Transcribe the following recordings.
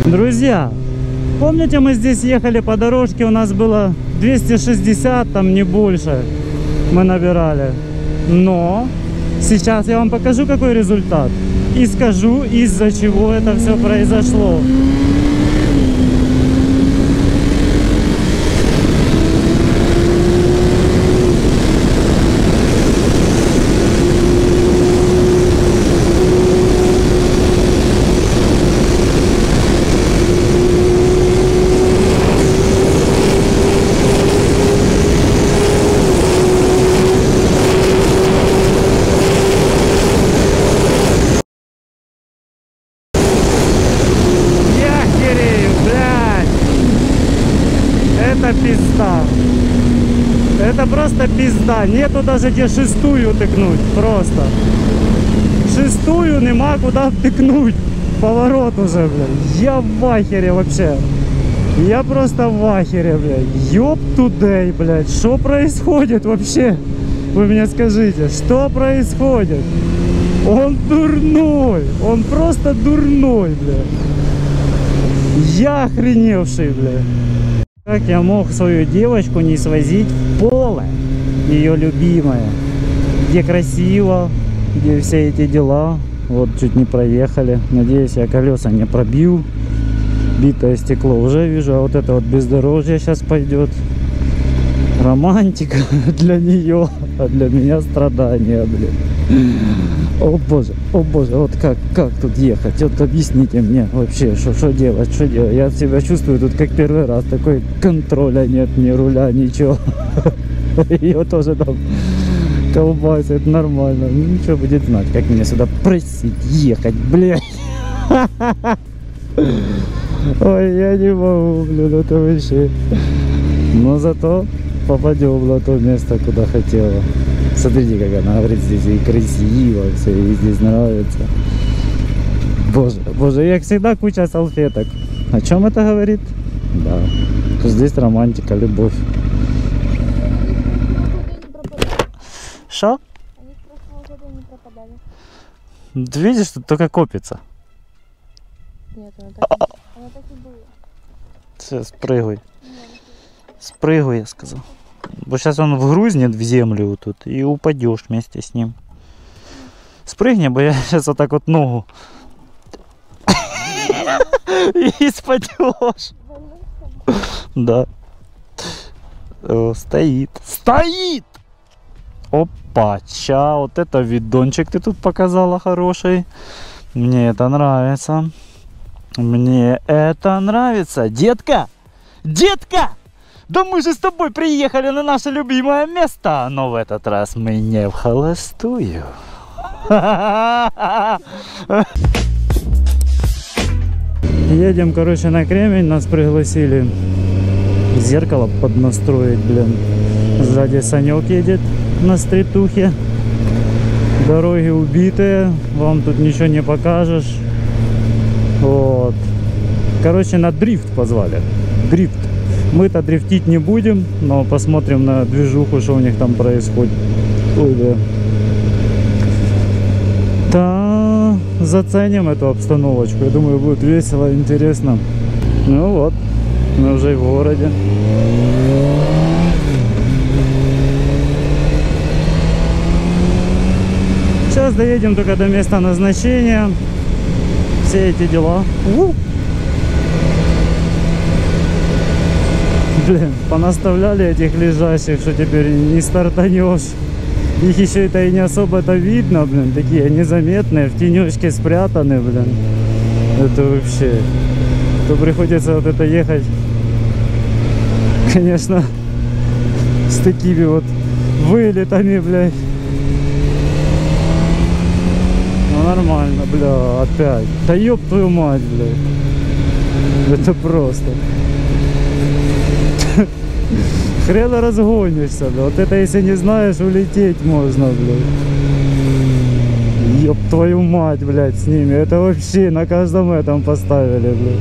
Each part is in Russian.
Друзья, помните, мы здесь ехали по дорожке, у нас было 260, там не больше мы набирали. Но сейчас я вам покажу, какой результат. И скажу, из-за чего это все произошло. Пизда. Это просто пизда. Нету даже где шестую тыкнуть. Просто. Шестую нема куда втыкнуть. Поворот уже, блядь. Я в ахере вообще. Я просто в ахере, блядь. Ёб тудей, блядь. Что происходит вообще? Вы мне скажите, что происходит? Он дурной. Он просто дурной, блядь. Я охреневший, блядь. Как я мог свою девочку не свозить в поле, ее любимое, где красиво, где все эти дела. Вот чуть не проехали. Надеюсь, я колеса не пробью. Битое стекло уже вижу, а вот это вот бездорожье сейчас пойдет. Романтика для нее, а для меня страдания, блин. О боже, вот как тут ехать? Вот объясните мне вообще, что делать, что делать. Я себя чувствую тут как первый раз, такой контроля нет, ни руля, ничего. Ее тоже там колбасит нормально. Ну ничего, будет знать, как меня сюда просить ехать, блядь. Ой, я не могу, блин, это вообще. Но зато попадем на то место, куда хотела. Смотрите, как она говорит, здесь и красиво, все, и здесь нравится. Боже, как всегда куча салфеток. О чем это говорит? Да, что здесь романтика, любовь. Что? Они в прошлом году не пропадали. Ты видишь, тут только копится. Нет, она так и была. Все, спрыгивай. Спрыгивай, я сказал. Вот сейчас он вгрузнет в землю вот тут и упадешь вместе с ним. Спрыгни, бо я сейчас вот так вот ногу и спадешь. Да. О, стоит. Стоит! Опа, ча, вот это видончик ты тут показала хороший. Мне это нравится. Мне это нравится. Детка! Детка! Да мы же с тобой приехали на наше любимое место, но в этот раз мы не в холостую. Едем, короче, на Кремень, нас пригласили зеркало поднастроить, блин. Сзади Санек едет на стритухе. Дороги убитые, вам тут ничего не покажешь. Вот. Короче, на дрифт позвали. Дрифт. Мы-то дрифтить не будем, но посмотрим на движуху, что у них там происходит. Ой, да. Да, заценим эту обстановочку. Я думаю, будет весело, интересно. Ну вот, мы уже в городе. Сейчас доедем только до места назначения. Все эти дела. Блин, понаставляли этих лежащих, что теперь не стартанешь. Их еще это и не особо-то видно, блин. Такие незаметные, в тенечке спрятаны, блин. Это вообще. То приходится вот это ехать, конечно, с такими вот вылетами, блядь. Ну нормально, бля, опять. Да ёб твою мать, блядь. Это просто. Хрен разгонишься, да. Вот это если не знаешь, улететь можно, блядь. Ёб твою мать, блядь, с ними. Это вообще на каждом этом поставили, блядь.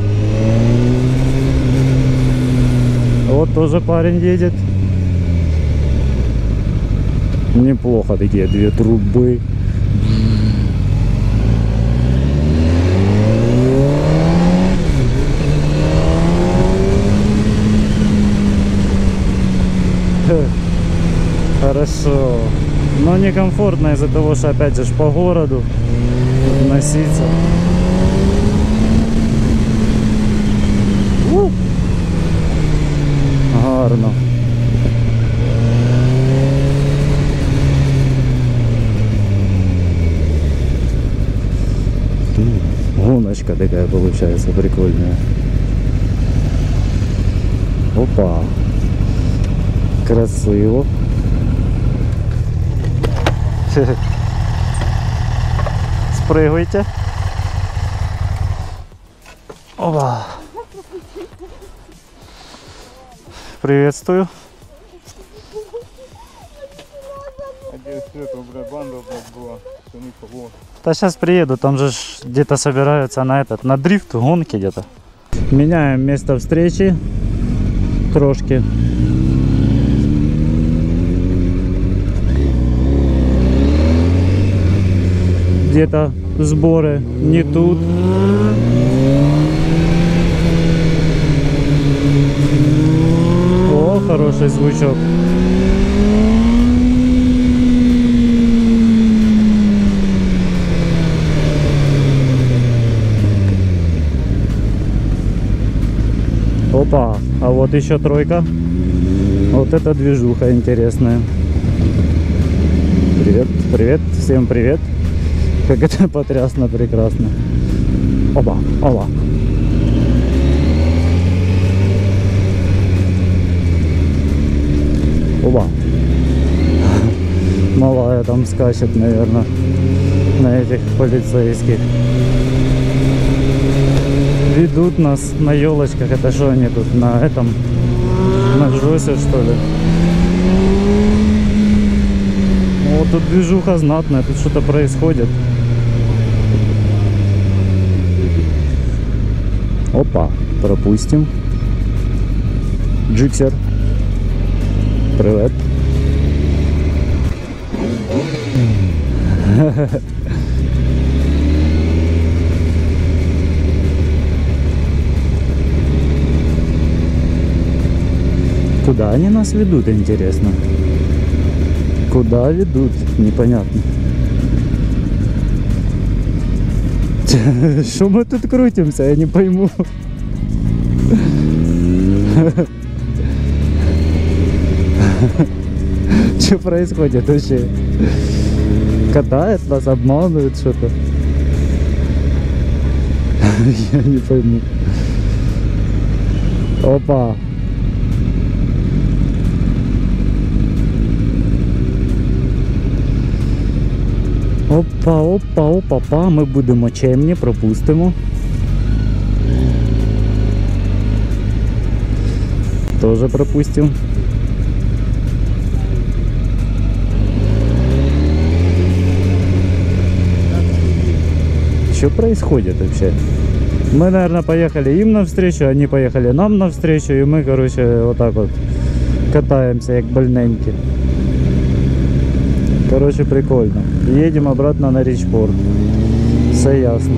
Вот тоже парень едет. Неплохо такие две трубы. некомфортно из-за того, что опять же по городу носиться. Гарно. Гоночка такая получается прикольная. Опа. Красиво. Спрыгивайте. Опа. Приветствую. Да сейчас приеду, там же где-то собираются на дрифт, гонки где-то. Меняем место встречи трошки. Где-то сборы не тут. О, хороший звучок. Опа, а вот еще тройка. Вот это движуха интересная. Привет, привет, всем привет. Как это потрясно, прекрасно. Опа, опа. Опа. Малая там скачет, наверное, на этих полицейских. Ведут нас на елочках. Это что они тут на этом, на Джосе, что ли? Вот тут движуха знатная, тут что-то происходит. Опа, пропустим. Джиксер. Привет. Куда они нас ведут, интересно? Куда ведут? Непонятно. Что мы тут крутимся? Я не пойму. Что происходит вообще? Катают нас, обманывают что-то. Я не пойму. Опа. Опа, опа, опа, па. Ми будемо чемні, пропустимо. Тоже пропустим. Что происходит вообще? Мы, наверное, поехали им навстречу, они поехали нам навстречу, и мы, короче, вот так вот катаемся, как больненькі. Короче, прикольно. Едем обратно на Ричпорт. Все ясно.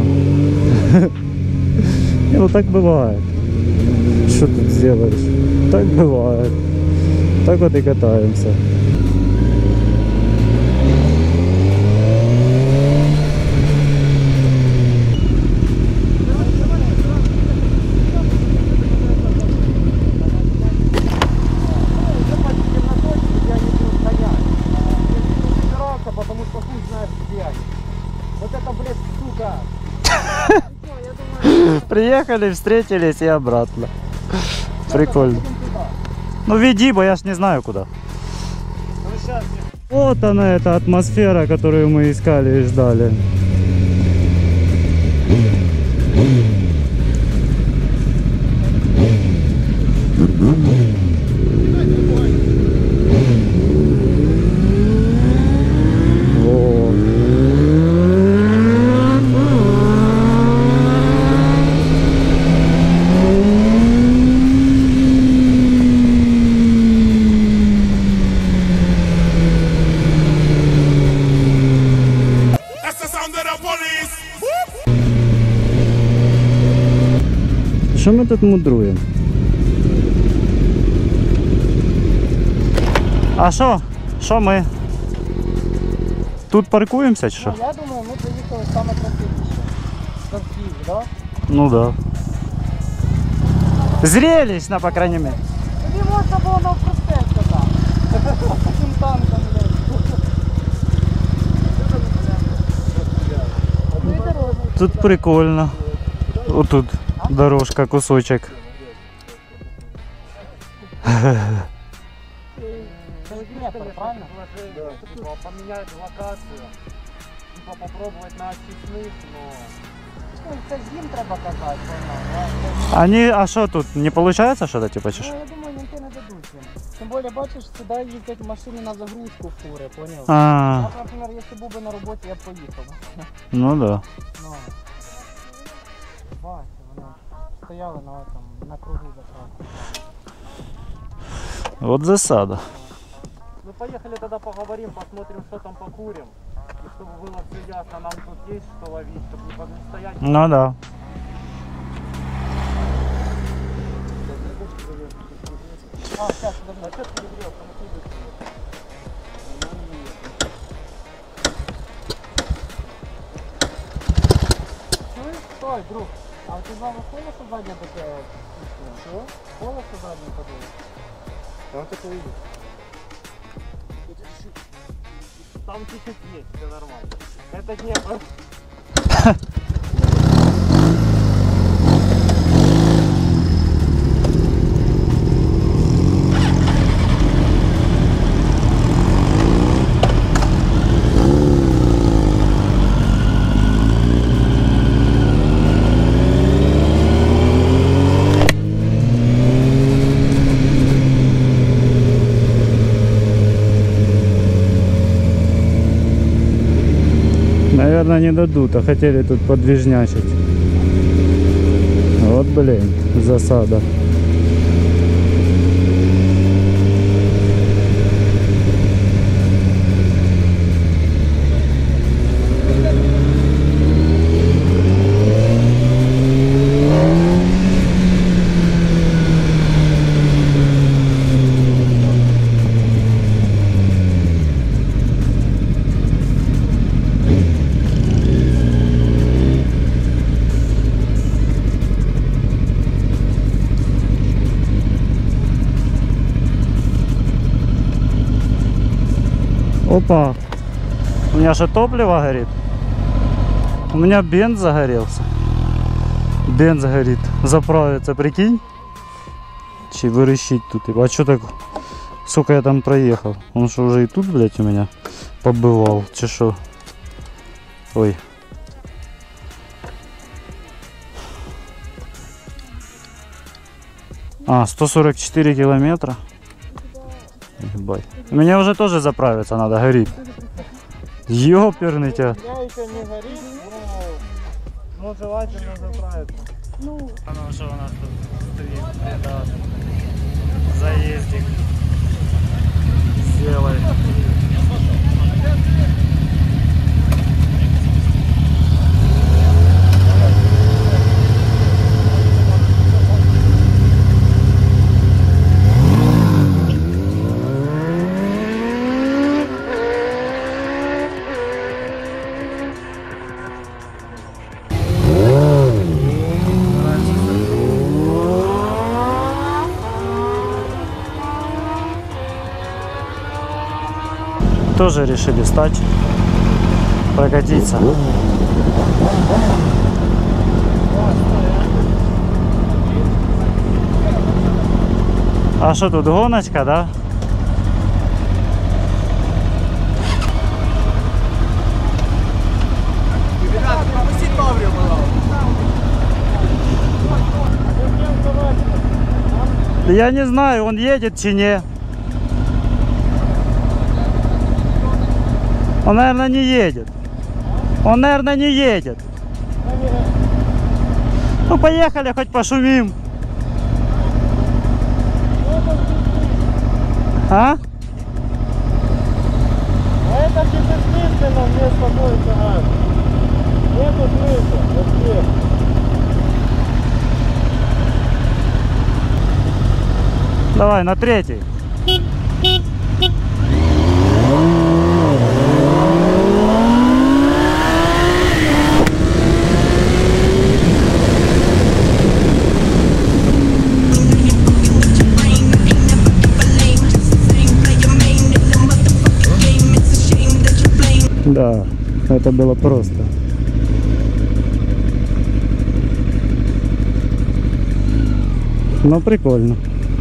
Ну так бывает. Что тут сделаешь? Так бывает. Так вот и катаемся. Приехали, встретились и обратно. Прикольно. Ну веди, бо я ж не знаю куда. Вот она, эта атмосфера, которую мы искали и ждали. Що ми тут мудруємо? А що? Що ми? тут паркуємося чи що? Ну, я думаю, ми приїхали саме красивіше. Це Київ, да? Ну да. Зрелищно, по крайней мере. Тобі можна було навпростеться там. Таким танком, блядь. Ну і дорога. Тут прикольно. Отут дорожка, кусочек. Правильно? Типа поменять локацию, типа попробовать на очистных, но... Ну, це ж їм треба казати, понял. Они, а что тут, не получается что-то типа чи Ну, що? я думаю, мінти не дадуть їм. Тим більше, бачиш, сюди їздять машини на загрузку фури, поняв? А, Я, наприклад, якщо був би на роботі, я б поїхав. ну да. Ну. Бачу, вони стояли на кругу заправки. Вот засада. Ну поехали тогда поговорим, посмотрим, что там покурим. И чтобы было все ясно, нам тут есть что ловить, чтобы не стоять. Ну да. А, сейчас, подожди. А что ты не врешь? Там откуда Чуєш? Стой, друг. А ти знав колесо заднє таке? Що? Колесо заднє подивись. Там ты увидишь. Там чуть-чуть есть, все нормально. Это не... Наверное, не дадут, а хотели тут подвижнячить. Вот, блин, засада. Опа, у меня же топливо горит. У меня бенз загорелся. Бенз горит. Заправиться, прикинь. Чи выращить тут. А что так, сука, я там проехал? Он что, уже и тут, блядь, у меня побывал? Че шо? Ой. А, 144 километра. Ебать. Мне уже тоже заправиться надо, горит. Ёперный тебя. Я еще не горит, но желательно заправиться. Ну, Ну что у нас тут стоит, да, заездик. Сделай. Тоже решили стать, прокатиться. А что тут, гоночка, да? Ребята, пропустить Павлю, Да я не знаю, он едет чи не. Он, наверное, не едет. Он, наверное, не едет. Ну, поехали, хоть пошумим. А? это бессмысленно мне с тобой тягать. Нету смысла вообще. Давай, на третий. Да, это было просто. Но прикольно.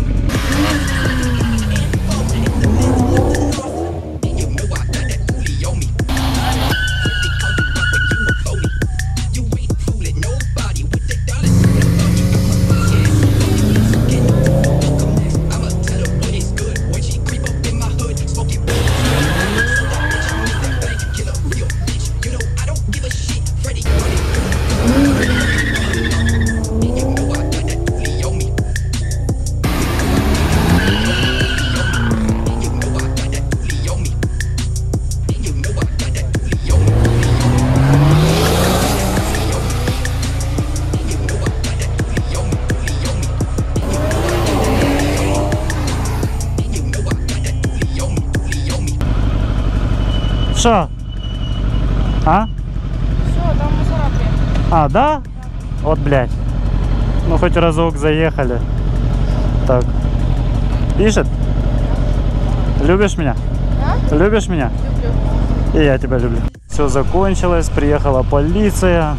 Что? А? Все, там мусора приехали. А, да? Вот, блядь. Ну, хоть разок заехали. Так. Пишет? Любишь меня? А? Любишь меня? Люблю. И я тебя люблю. Все закончилось, приехала полиция.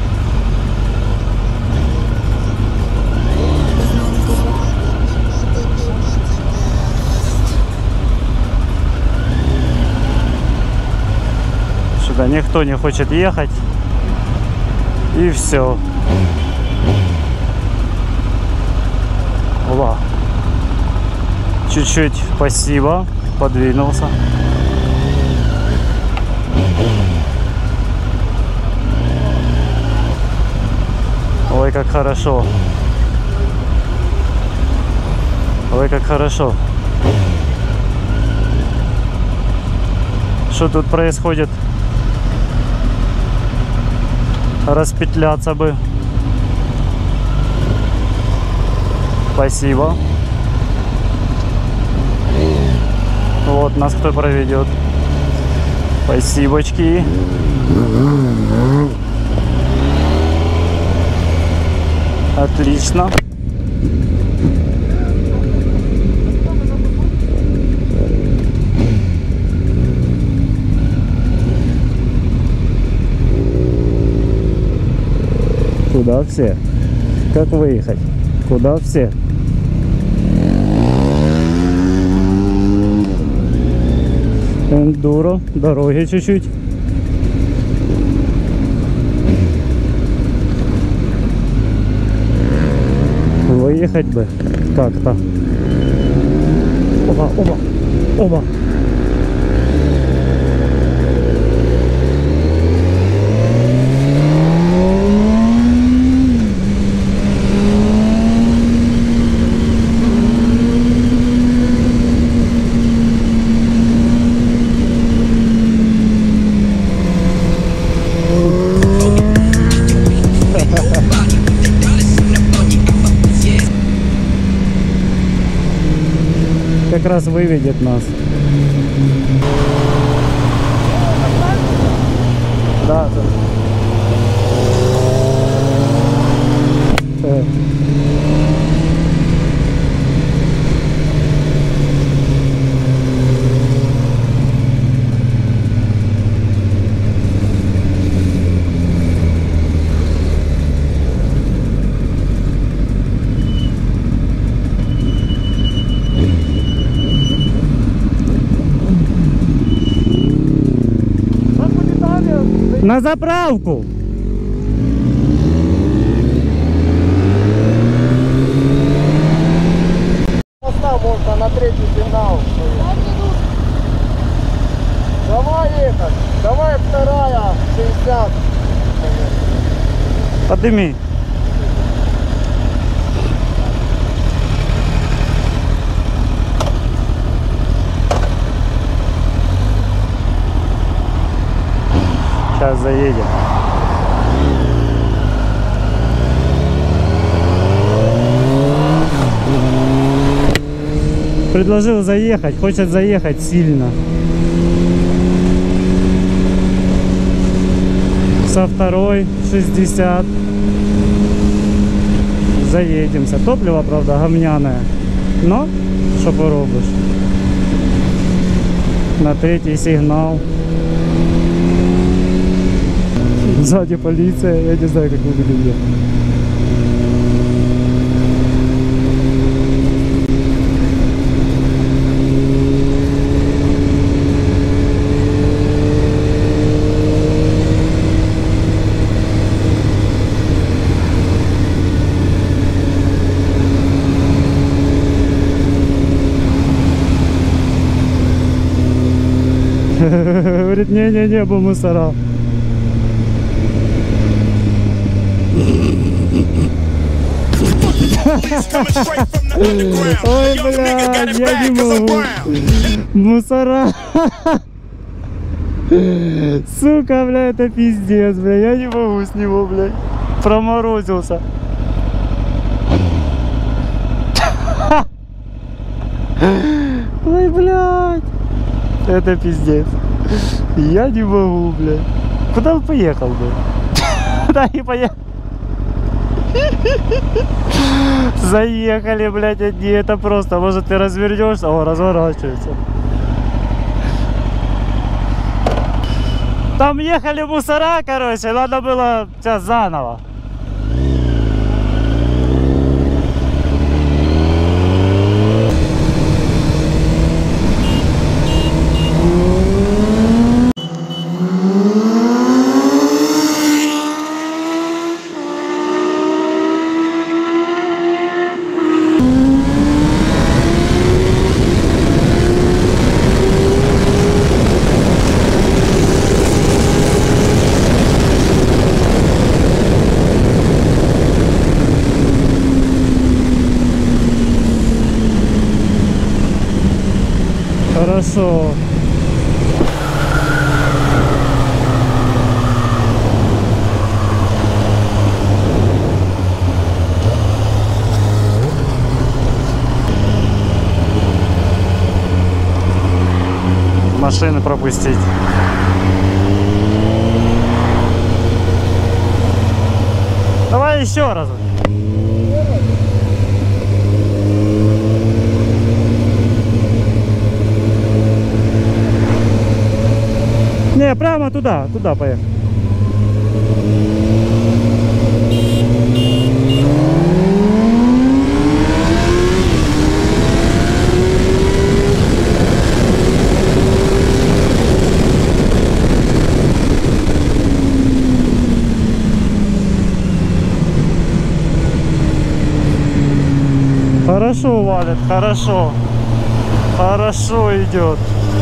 Сюда никто не хочет ехать. И все. Ла. Чуть-чуть спасибо. Подвинулся. Ой, как хорошо. Ой, как хорошо. Что тут происходит? Распетляться бы. Спасибо. Вот нас кто проведет. Спасибочки. Отлично. Куда все? Как выехать? Куда все? Эндуро, дороги чуть-чуть. Выехать бы как-то. Оба, оба, оба. Как раз выведет нас. Да, да. На заправку. Моста можно на третий сигнал. Давай ехать. Давай вторая, 60. Подними. Сейчас заедем. Предложил заехать, хочет заехать сильно. Со второй 60. Заедемся. Топливо, правда, говняное. Но, что поробишь. На третий сигнал. Сзади полиция, я не знаю, как мы будем ехать. Говорит, не-не-не, был мусора. Ой, блядь, я не могу. Мусора. Сука, бля, это пиздец, бля, я не могу с него, блядь. Проморозился. Ой, блядь. Это пиздец. Я не могу, блядь. Куда он поехал, блядь? Куда не поехал? Заехали, блядь, одни. Это просто. Может, ты развернешься? О, разворачивается. Там ехали мусора, короче. Надо было сейчас заново. Хорошо. Машины пропустить. Давай еще раз. Не, прямо туда, туда поехали. Хорошо валит, хорошо. Хорошо идет.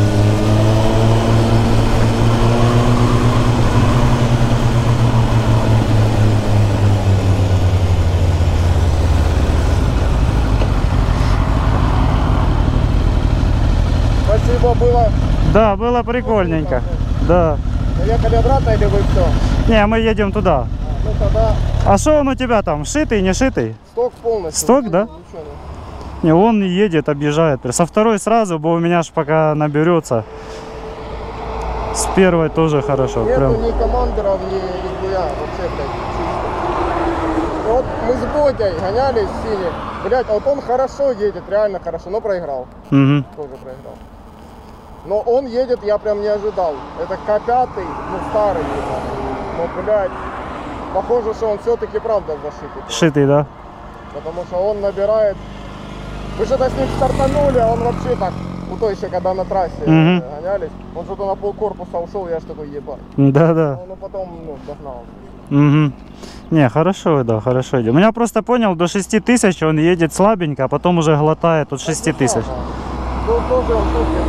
Спасибо, было. Да, было прикольненько. Да. Поехали обратно или вы все? Не, мы едем туда. Ну тогда А что он у тебя там? Шитый, не шитый? сток полностью. Сток, да? Ничего нет. Не, он едет, объезжает. Со второй сразу, бо у меня ж пока наберется. С первой тоже хорошо. Нету Прям. ни командиров, ни нихуя. Вообще, блядь, чисто. Вот мы с Бодей гонялись в сине. Блядь, а вот он хорошо едет, реально хорошо, но проиграл. Угу. Тоже проиграл. Но он едет, я прям не ожидал. Это К5, ну старый, типа. Но, блядь, похоже, что он все-таки правда зашитый. Шитый, да? Потому что он набирает. Мы что-то с ним стартанули, а он вообще так, у той еще когда на трассе Мгм. гонялись, он что-то на полкорпуса ушел, я ж такой ебать. Да-да. Ну потом, ну, догнал. Угу. Не, хорошо, да, хорошо идет. У меня просто понял, до 6000 он едет слабенько, а потом уже глотает от 6000. Ну, тоже он супер.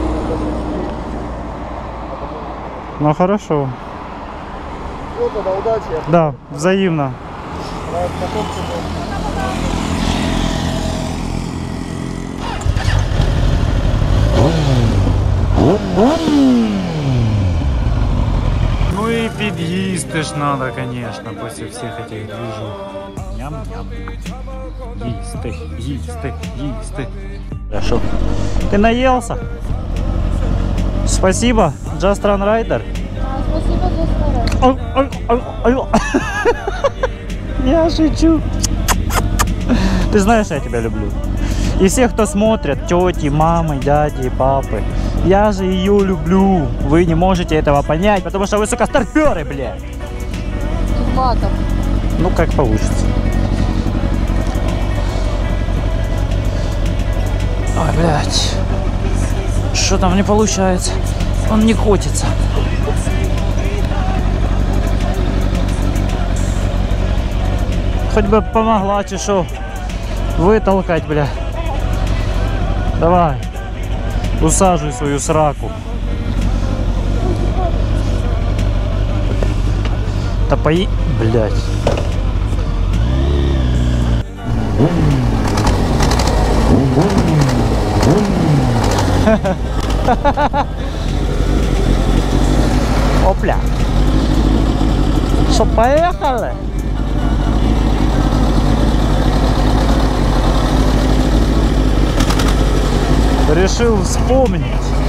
Ну хорошо. Ну, тогда удачи. Да, взаимно. Ну и під'їсти ж надо, конечно, после всех этих движух. Ням-ням. Їсти, їсти, їсти. Хорошо. Ты наелся? Спасибо, Just Run Rider. Спасибо за старание. Я шучу. Ты знаешь, я тебя люблю. И всех, кто смотрит, тети, мамы, дяди, папы. Я же ее люблю. Вы не можете этого понять, потому что вы, сука, старперы, блядь. ватов. Ну, как получится. Ой, блядь. Что там не получается? Он не котится. Хоть бы помогла, чешу вытолкать, бля. Давай. Усаживай свою сраку. Да пои... Блядь. Опля. Что, поехали? Решил вспомнить.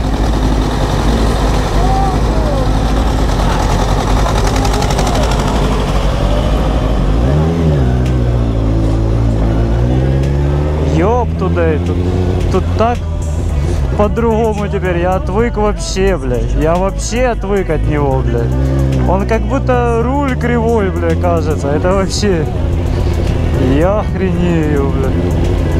Ёб туда, тут так по-другому теперь. Я отвык вообще, блядь. Я вообще отвык от него, блядь. Он как будто руль кривой, блядь, кажется. Это вообще... Я охренею, блядь.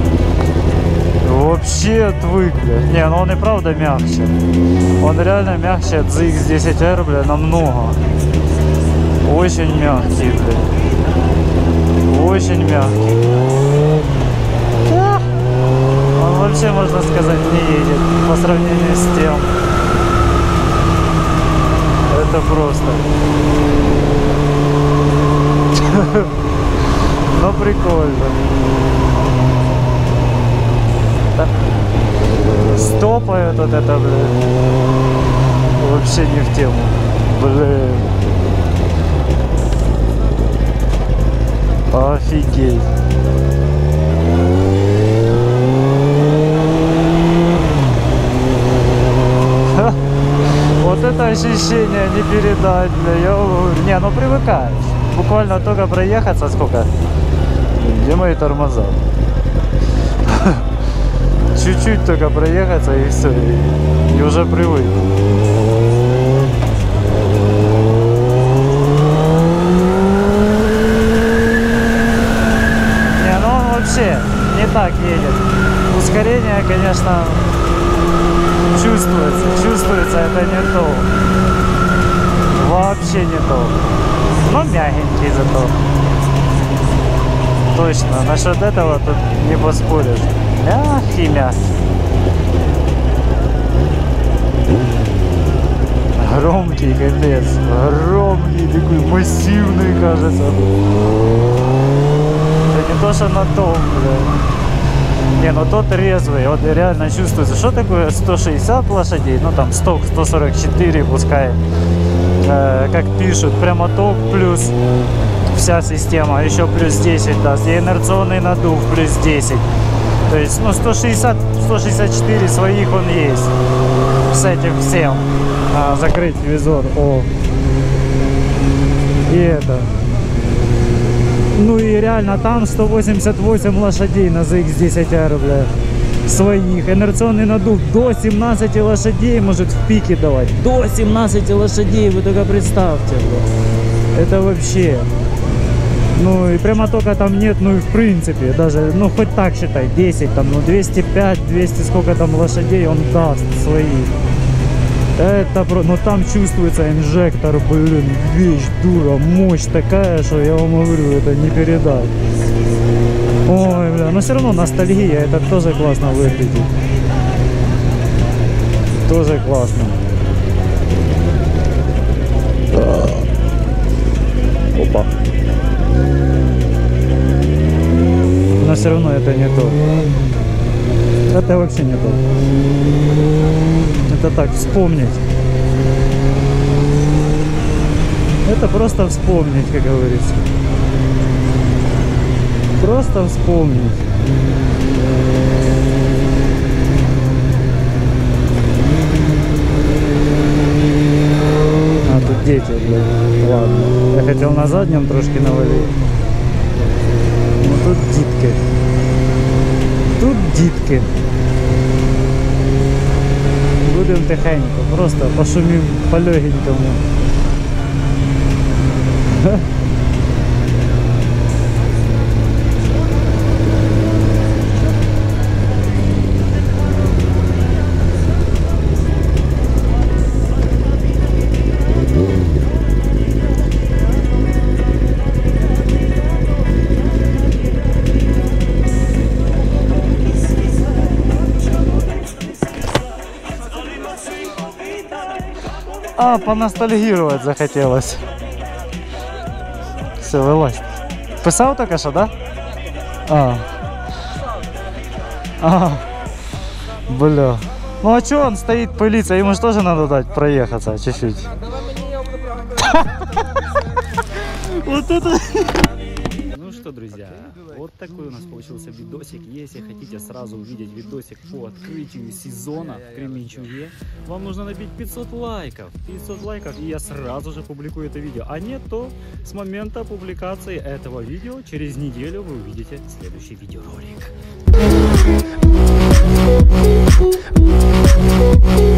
Вообще отвык, блядь. Не, ну он и правда мягче. Он реально мягче от ZX-10R, блядь, намного. Очень мягкий, блядь. Очень мягкий. Он вообще, можно сказать, не едет по сравнению с тем. Это просто. Но прикольно. Стопает вот это, блин. Вообще не в тему. Блин. Офигеть. Вот это ощущение не передать, бля. Не, ну привыкаешь. Буквально только проехаться, сколько? Где мои тормоза? Чуть-чуть только проехаться и все, и уже привык. Не, ну он вообще не так едет. Ускорение, конечно, чувствуется, это не то. Вообще не то. Но мягенький зато. Точно, насчет этого тут не поспоришь. Мягкий. Громкий, капец. Громкий, такой массивный, кажется. Это не то, что на том, бля. Не, ну тот резвый, вот реально чувствуется. Что такое 160 лошадей? Ну там 144 пускай. Как пишут, прямо ток плюс вся система, еще плюс 10 даст. И инерционный надув плюс 10. То есть, ну, 160-164 своих он есть. С этим всем. Закрыть визор. О. И это. Ну и реально там 188 лошадей на ZX-10R, бля. Своих. Инерционный надув до 17 лошадей может в пике давать. До 17 лошадей, вы только представьте, бля. Это вообще... Ну и прямо только там нет, ну и в принципе, даже, ну хоть так считай, 10 там, ну 205, 200 сколько там лошадей он даст свои. Это, ну там чувствуется инжектор, блин, вещь, дура, мощь такая, что я вам говорю, это не передать. Ой, бля, но все равно ностальгия, это тоже классно выглядит. Тоже классно. Опа. Но все равно это не то. Это вообще не то. Это так, вспомнить. Это просто вспомнить, как говорится. Просто вспомнить. А тут дети, блядь. Ладно. Я хотел на заднем трошки навалить. Ну тут дітки. Тут дітки. Будемо тихенько, просто пошумім по легенькому. А, поностальгировать захотелось. Все, вылазь. Писал только что, да? Бля. Ну а чё он стоит пылиться? Ему же тоже надо дать проехаться чуть-чуть. Вот это... Ну что, друзья, вот такой у нас получился видосик. Если хотите сразу увидеть видосик по открытию сезона в Кременчуге, вам нужно набить 500 лайков. 500 лайков, и я сразу же публикую это видео. А нет, то с момента публикации этого видео через неделю вы увидите следующий видеоролик.